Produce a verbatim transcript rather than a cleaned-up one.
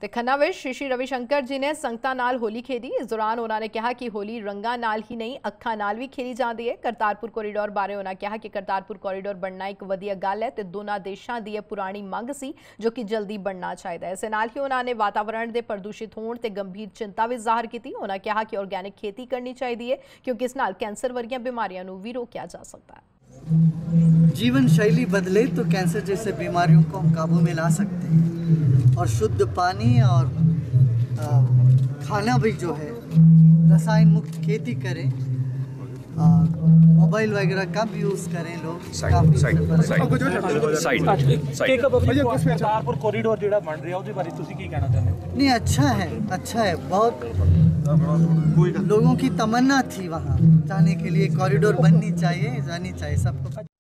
ਤੇ ਖੰਨਾ ਵਿੱਚ ਸ਼੍ਰੀ ਸ਼੍ਰੀ ਰਵਿਸ਼ੰਕਰ ਜੀ ਨੇ ਸੰਗਤਾਂ ਨਾਲ ਹੋਲੀ ਖੇਡੀ। ਇਸ ਦੌਰਾਨ ਉਹਨਾਂ ਨੇ ਕਿਹਾ ਕਿ ਹੋਲੀ ਰੰਗਾਂ ਨਾਲ ਹੀ ਨਹੀਂ ਅੱਖਾਂ ਨਾਲ ਵੀ ਖੇਡੀ ਜਾਂਦੀ ਹੈ। ਕਰਤਾਰਪੁਰ ਕੋਰੀਡੋਰ ਬਾਰੇ ਉਹਨਾਂ ਕਿਹਾ ਕਿ ਕਰਤਾਰਪੁਰ ਕੋਰੀਡੋਰ ਬਣਨਾ ਇੱਕ ਵਧੀਆ ਗੱਲ ਹੈ ਤੇ ਦੋਨਾਂ ਦੇਸ਼ਾਂ ਦੀ ਇਹ ਪੁਰਾਣੀ ਮੰਗ ਸੀ ਜੋ ਕਿ ਜਲਦੀ ਬਣਨਾ ਚਾਹੀਦਾ ਹੈ। ਇਸ ਨਾਲ ਹੀ ਉਹਨਾਂ ਨੇ ਵਾਤਾਵਰਣ ਦੇ ਪ੍ਰਦੂਸ਼ਿਤ ਹੋਣ ਤੇ ਗੰਭੀਰ ਚਿੰਤਾ ਵੀ ਜ਼ਾਹਰ ਕੀਤੀ। ਉਹਨਾਂ ਕਿਹਾ ਕਿ ਆਰਗੈਨਿਕ खेती करनी चाहिए क्योंकि इस नाल कैंसर वर्गियां बीमारियां नूं भी रोकिया जा सकता है। जीवन शैली बदले तो कैंसर जैसे बीमारियों को हम काबू में ला सकते हैं और शुद्ध पानी और आ, खाना भी जो है रसायन मुक्त खेती करें, मोबाइल वगैरह कम यूज़ करें लोग। करतारपुर कॉरिडोर जेड़ा बन रहा उसके बारे तुसी की कहना चाहते हो? नहीं, अच्छा है, अच्छा है, बहुत लोगों की तमन्ना थी वहाँ जाने के लिए। कॉरिडोर बननी चाहिए, जानी चाहिए सबको।